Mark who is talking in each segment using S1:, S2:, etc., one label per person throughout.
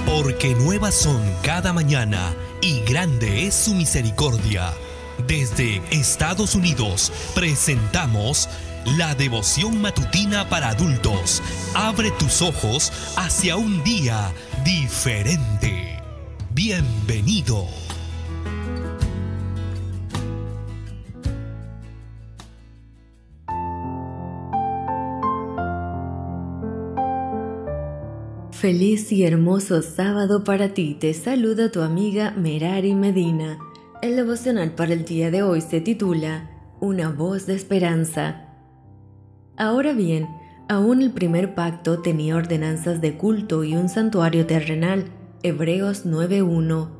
S1: Porque nuevas son cada mañana y grande es su misericordia. Desde Estados Unidos presentamos la devoción matutina para adultos. Abre tus ojos hacia un día diferente. Bienvenido.
S2: Feliz y hermoso sábado para ti. Te saluda tu amiga Merari Medina. El devocional para el día de hoy se titula Una voz de esperanza. Ahora bien, aún el primer pacto tenía ordenanzas de culto y un santuario terrenal. Hebreos 9:1.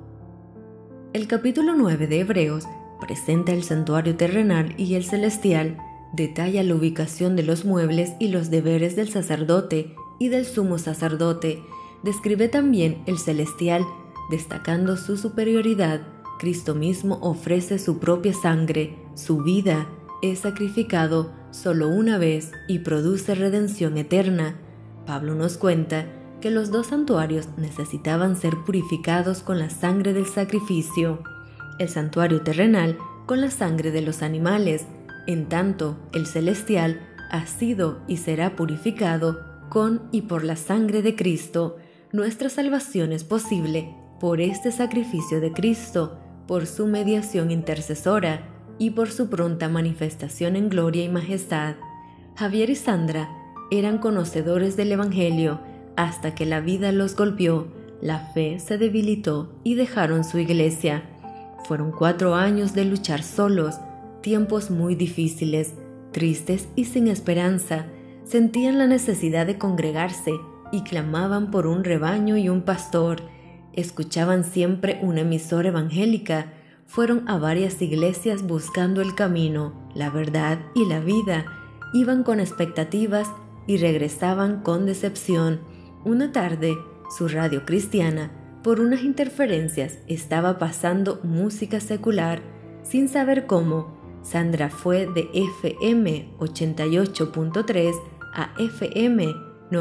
S2: El capítulo 9 de Hebreos presenta el santuario terrenal y el celestial, detalla la ubicación de los muebles y los deberes del sacerdote y del sumo sacerdote. Describe también el celestial, destacando su superioridad. Cristo mismo ofrece su propia sangre, su vida, es sacrificado solo una vez y produce redención eterna. Pablo nos cuenta que los dos santuarios necesitaban ser purificados con la sangre del sacrificio, el santuario terrenal con la sangre de los animales, en tanto el celestial ha sido y será purificado con y por la sangre de Cristo. Nuestra salvación es posible por este sacrificio de Cristo, por su mediación intercesora y por su pronta manifestación en gloria y majestad. Javier y Sandra eran conocedores del Evangelio hasta que la vida los golpeó, la fe se debilitó y dejaron su iglesia. Fueron 4 años de luchar solos, tiempos muy difíciles, tristes y sin esperanza. Sentían la necesidad de congregarse y clamaban por un rebaño y un pastor. Escuchaban siempre una emisora evangélica. Fueron a varias iglesias buscando el camino, la verdad y la vida. Iban con expectativas y regresaban con decepción. Una tarde, su radio cristiana, por unas interferencias, estaba pasando música secular. Sin saber cómo, Sandra fue de FM 88.3 a FM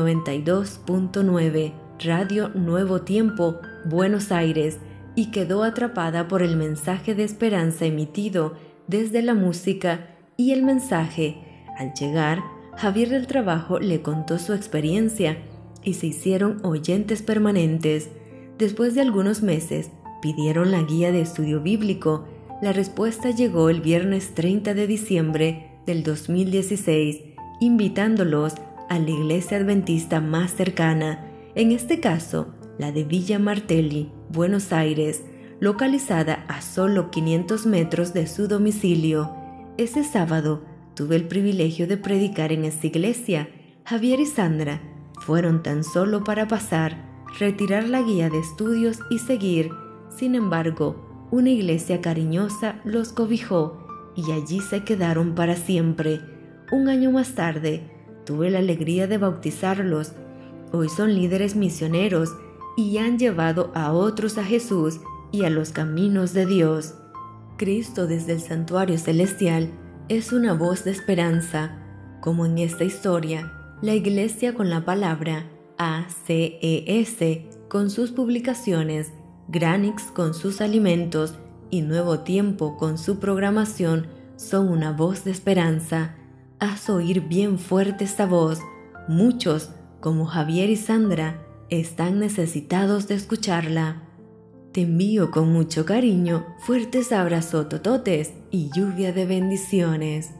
S2: 92.9, Radio Nuevo Tiempo, Buenos Aires, y quedó atrapada por el mensaje de esperanza emitido desde la música y el mensaje. Al llegar, Javier del trabajo le contó su experiencia y se hicieron oyentes permanentes. Después de algunos meses, pidieron la guía de estudio bíblico. La respuesta llegó el viernes 30 de diciembre del 2016, invitándolos a la iglesia adventista más cercana, en este caso, la de Villa Martelli, Buenos Aires, localizada a solo 500 metros de su domicilio. Ese sábado tuve el privilegio de predicar en esta iglesia. Javier y Sandra fueron tan solo para pasar, retirar la guía de estudios y seguir. Sin embargo, una iglesia cariñosa los cobijó y allí se quedaron para siempre. Un año más tarde, tuve la alegría de bautizarlos. Hoy son líderes misioneros y han llevado a otros a Jesús y a los caminos de Dios. Cristo desde el santuario celestial es una voz de esperanza, como en esta historia, la iglesia con la palabra ACES con sus publicaciones, Granix con sus alimentos y Nuevo Tiempo con su programación son una voz de esperanza. Haz oír bien fuerte esta voz. Muchos, como Javier y Sandra, están necesitados de escucharla. Te envío con mucho cariño, fuertes abrazos tototes y lluvia de bendiciones.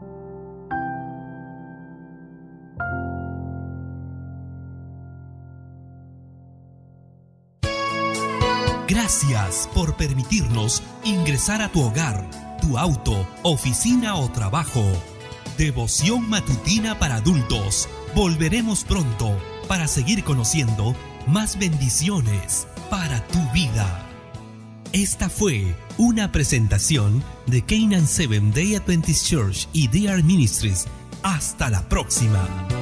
S1: Gracias por permitirnos ingresar a tu hogar, tu auto, oficina o trabajo. Devoción matutina para adultos. Volveremos pronto para seguir conociendo más bendiciones para tu vida. Esta fue una presentación de Canaan Seventh Day Adventist Church y DR Ministries. Hasta la próxima.